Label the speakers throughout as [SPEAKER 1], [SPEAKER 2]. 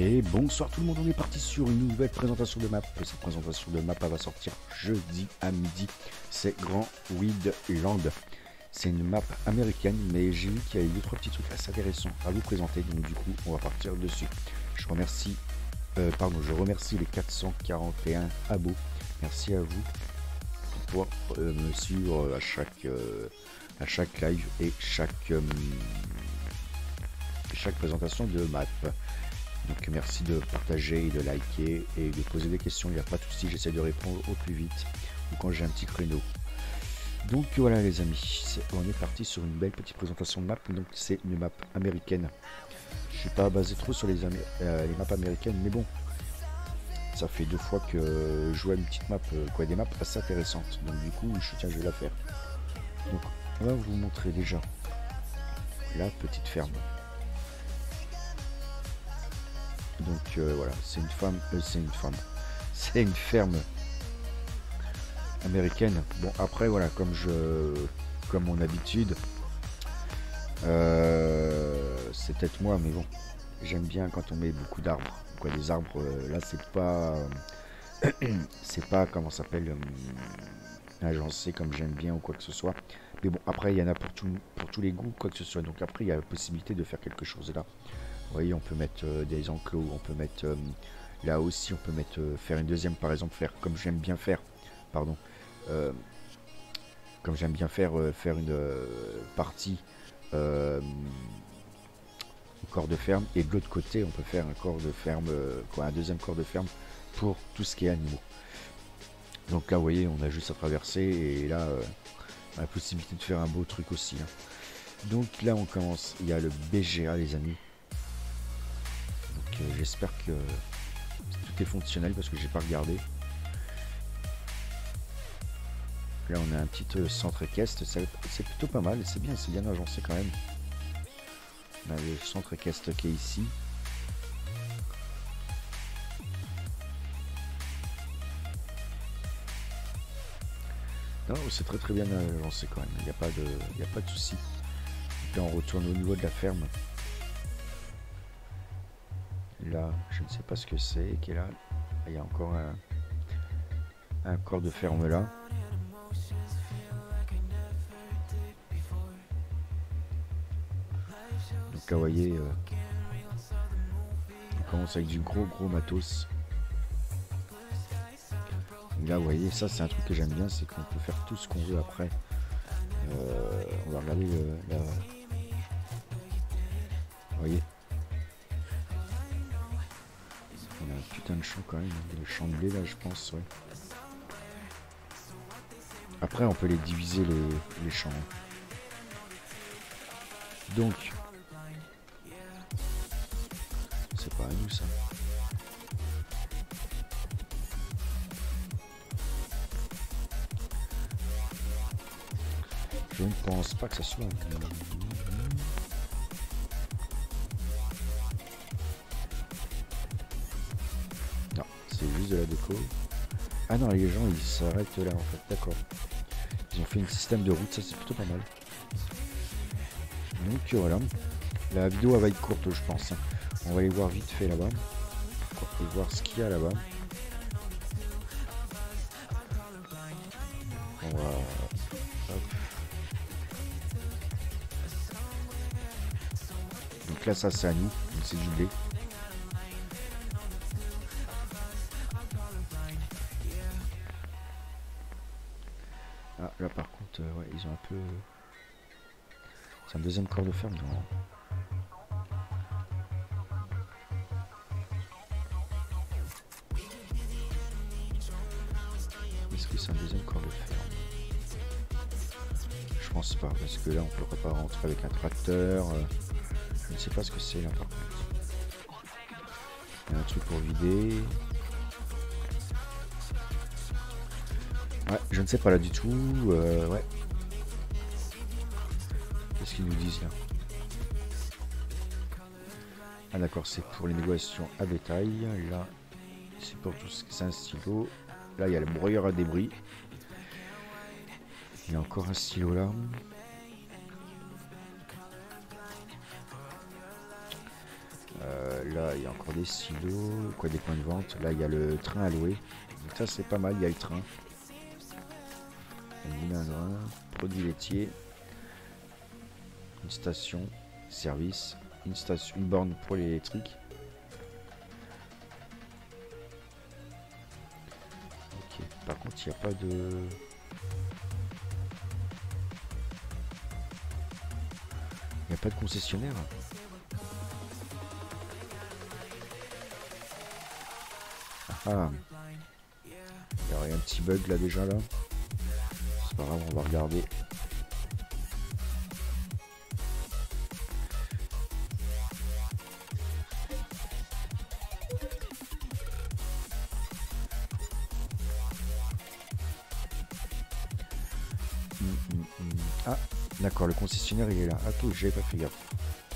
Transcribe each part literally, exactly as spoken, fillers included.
[SPEAKER 1] Et bonsoir tout le monde, on est parti sur une nouvelle présentation de map. Cette présentation de map elle va sortir jeudi à midi. C'est Grand Wildland. C'est une map américaine, mais j'ai vu qu'il y a eu deux trois petits trucs assez intéressants à vous présenter. Donc du coup, on va partir dessus. Je remercie, euh, pardon, je remercie les quatre cent quarante et un abos. Merci à vous pour euh, me suivre à chaque euh, à chaque live et chaque euh, chaque présentation de map. Donc merci de partager et de liker et de poser des questions, il n'y a pas de souci, j'essaie de répondre au plus vite ou quand j'ai un petit créneau. Donc voilà les amis, on est parti sur une belle petite présentation de map. Donc c'est une map américaine. Je suis pas basé trop sur les, Amé euh, les maps américaines, mais bon, ça fait deux fois que je joue à une petite map, euh, quoi, des maps assez intéressantes. Donc du coup, je tiens, je vais la faire. Donc on va vous montrer déjà la petite ferme. Donc euh, voilà, c'est une femme, euh, c'est une femme, c'est une ferme américaine. Bon après voilà, comme je, comme mon habitude, euh, c'est peut-être moi, mais bon, j'aime bien quand on met beaucoup d'arbres. Quoi, des arbres, euh, là c'est pas, euh, c'est pas comment ça s'appelle, euh, agencé comme j'aime bien ou quoi que ce soit. Mais bon après il y en a pour tout, pour tous les goûts, quoi que ce soit. Donc après il y a la possibilité de faire quelque chose là. Vous voyez, on peut mettre euh, des enclos, on peut mettre euh, là aussi, on peut mettre euh, faire une deuxième, par exemple, faire comme j'aime bien faire, pardon, euh, comme j'aime bien faire, euh, faire une euh, partie euh, corps de ferme, et de l'autre côté, on peut faire un corps de ferme, euh, quoi, un deuxième corps de ferme pour tout ce qui est animaux. Donc là, vous voyez, on a juste à traverser, et là, euh, la possibilité de faire un beau truc aussi. Hein. Donc là, on commence. Il y a le B G A, les amis. Euh, j'espère que tout est fonctionnel parce que j'ai pas regardé. Là on a un petit euh, centre équestre, c'est plutôt pas mal, c'est bien, c'est bien agencé quand même. On a le centre équestre qui est ici. Non, c'est très très bien agencé quand même, il n'y a pas de, il n'y a pas de souci. Là on retourne au niveau de la ferme. Là, je ne sais pas ce que c'est, qui est là. Il y a encore un, un corps de ferme là. Donc là, vous voyez, euh, on commence avec du gros gros matos. Et là, vous voyez, ça c'est un truc que j'aime bien, c'est qu'on peut faire tout ce qu'on veut après. Euh, on va regarder euh, là. Vous voyez. On a un putain de champ quand même, des champs de blé là je pense, ouais. Après on peut les diviser les, les champs. Donc, c'est pas à nous ça. Je ne pense pas que ça soit... C'est juste de la déco. Ah non, les gens ils s'arrêtent là en fait, d'accord. Ils ont fait un système de route, ça c'est plutôt pas mal. Donc voilà, la vidéo elle va être courte je pense. On va aller voir vite fait là-bas. On va voir ce qu'il y a là-bas. On va... Hop. Donc là ça c'est à nous, c'est du blé. Ah, là par contre, euh, ouais, ils ont un peu... C'est un deuxième corps de ferme, non? Est-ce que c'est un deuxième corps de ferme? Je pense pas, parce que là on peut pas rentrer avec un tracteur. Euh, je ne sais pas ce que c'est là par contre. Il y a un truc pour vider. Ouais, je ne sais pas là du tout. Euh, ouais. Qu'est-ce qu'ils nous disent là? Ah d'accord, c'est pour les négociations à bétail. Là, c'est pour tout ce qui est un stylo. Là, il y a le broyeur à débris. Il y a encore un stylo là. Euh, là, il y a encore des silos, quoi, des points de vente. Là, il y a le train à louer. Donc ça, c'est pas mal, il y a le train. Un moulin à grain, produits laitiers, une station, service, une station, une borne pour l'électrique. Ok, par contre, il n'y a pas de... Il n'y a pas de concessionnaire. Ah, il y aurait un petit bug là déjà là. C'est pas grave, on va regarder. Hum, hum, hum. Ah, d'accord, le concessionnaire il est là. Ah, tout, j'avais pas fait gaffe.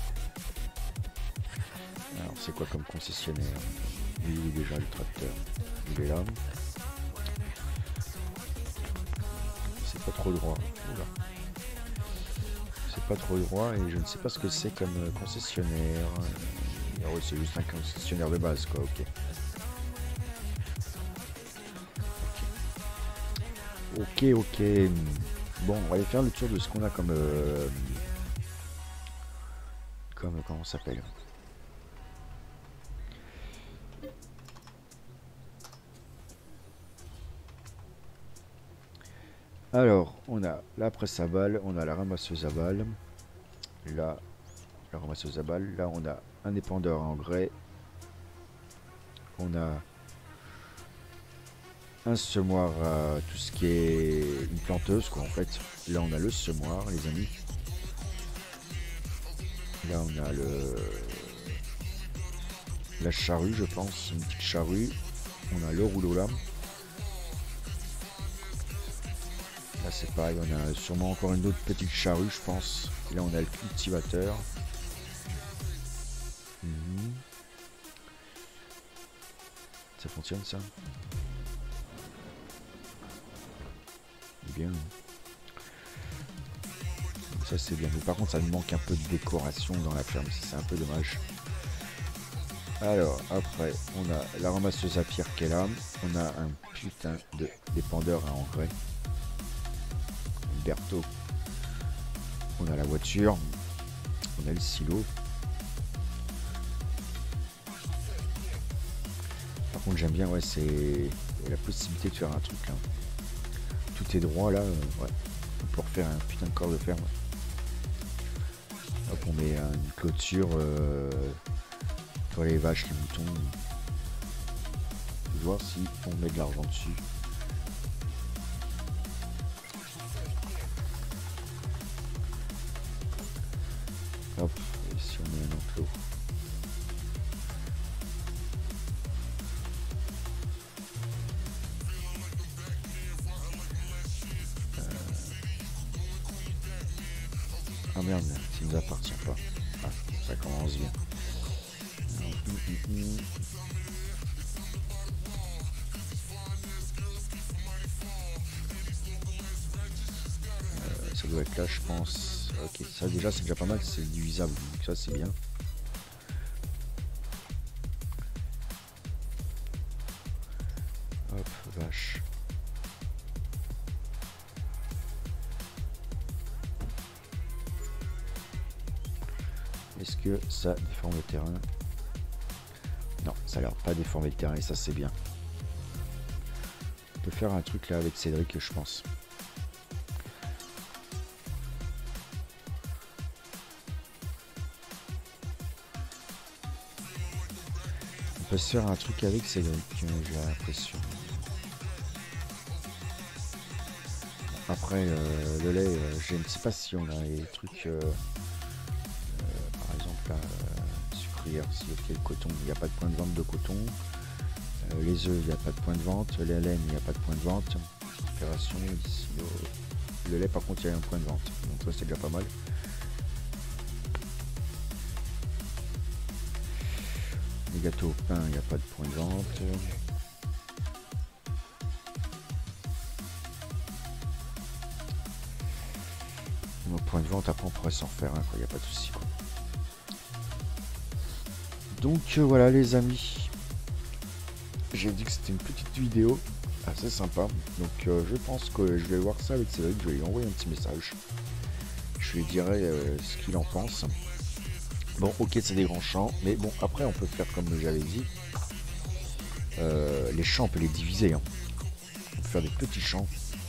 [SPEAKER 1] Alors, c'est quoi comme concessionnaire? Oui, oui, déjà le tracteur. Il est là. C'est pas trop droit. Oula. C'est pas trop droit et je ne sais pas ce que c'est comme concessionnaire. Ah ouais, c'est juste un concessionnaire de base, quoi. Ok. Ok, ok. Bon, on va aller faire le tour de ce qu'on a comme... Euh, comme... Comment ça s'appelle? Alors, on a la presse à balles, on a la ramasseuse à balles. Là, la ramasseuse à balles. Là, on a un épandeur à engrais. On a un semoir à tout ce qui est une planteuse, quoi, en fait. Là, on a le semoir, les amis. Là, on a le... la charrue, je pense. Une petite charrue. On a le rouleau là. Là c'est pareil, on a sûrement encore une autre petite charrue je pense. Et là on a le cultivateur. Mmh. Ça fonctionne ça? Bien. Ça c'est bien. Mais par contre ça me manque un peu de décoration dans la ferme, c'est un peu dommage. Alors après on a la ramasseuse à pierre qui est là. On a un putain de dépendeur à engrais. Berthaud. On a la voiture, on a le silo. Par contre j'aime bien, ouais, c'est la possibilité de faire un truc là. Tout est droit là, euh, ouais. Pour faire un putain de corps de ferme. Hop, on met une clôture euh, pour les vaches, les moutons. Je vais voir si on met de l'argent dessus. Hop, et si on met un enclos. Euh... Ah merde, ça ne nous appartient pas. Ah, ça commence bien. Euh, ça doit être là, je pense. Ok, ça déjà c'est déjà pas mal, c'est divisable, donc ça c'est bien. Hop, vache. Est-ce que ça déforme le terrain? Non, ça a l'air pas déformer le terrain et ça c'est bien. On peut faire un truc là avec Cédric, je pense. On peut se faire un truc avec Cédric, j'ai l'impression. Après, euh, le lait, euh, je ne sais pas si on a des trucs, euh, euh, par exemple, la euh, sucrière, si ok, le coton, il n'y a pas de point de vente de coton. Euh, les œufs, il n'y a pas de point de vente. La laine, il n'y a pas de point de vente. Opération, le lait, par contre, il y a un point de vente. Donc ça, c'est déjà pas mal. Les gâteaux au pain, il n'y a pas de point de vente. Au point de vente, après on pourrait s'en faire un, il n'y a pas de souci. Donc euh, voilà les amis, j'ai dit que c'était une petite vidéo assez sympa, donc euh, je pense que je vais voir ça avec Cédric, je vais lui envoyer un petit message, je lui dirai euh, ce qu'il en pense. Bon, ok, c'est des grands champs, mais bon, après on peut faire comme j'avais dit, euh, les champs on peut les diviser, hein. On peut faire des petits champs,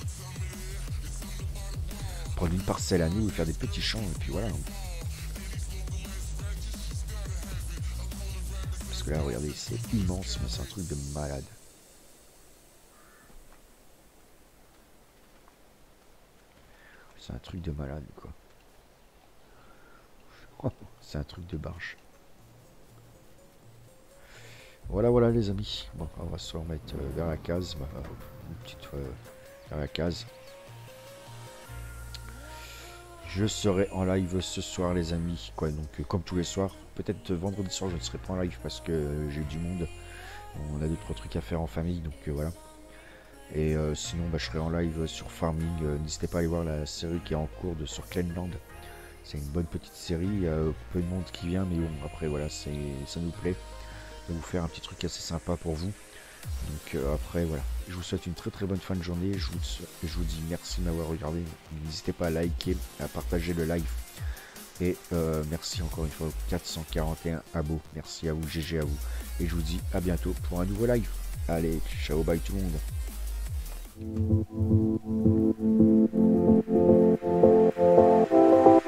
[SPEAKER 1] prendre une parcelle à nous et faire des petits champs, et puis voilà. Parce que là, regardez, c'est immense, mais c'est un truc de malade. C'est un truc de malade, quoi. C'est un truc de barge. Voilà, voilà, les amis. Bon, on va se remettre euh, vers la case. Bah, une petite euh, vers la case. Je serai en live ce soir, les amis. Quoi, donc, euh, comme tous les soirs. Peut-être euh, vendredi soir, je ne serai pas en live parce que euh, j'ai du monde. On a d'autres trucs à faire en famille, donc euh, voilà. Et euh, sinon, bah, je serai en live sur Farming. Euh, N'hésitez pas à aller voir la série qui est en cours de sur Clanland. C'est une bonne petite série, euh, peu de monde qui vient, mais bon, après voilà, ça nous plaît de vous faire un petit truc assez sympa pour vous. Donc euh, après voilà, je vous souhaite une très très bonne fin de journée, je vous, je vous dis merci de m'avoir regardé, n'hésitez pas à liker, à partager le live, et euh, merci encore une fois aux quatre cent quarante et un abos, merci à vous, G G à vous, et je vous dis à bientôt pour un nouveau live. Allez, ciao, bye tout le monde.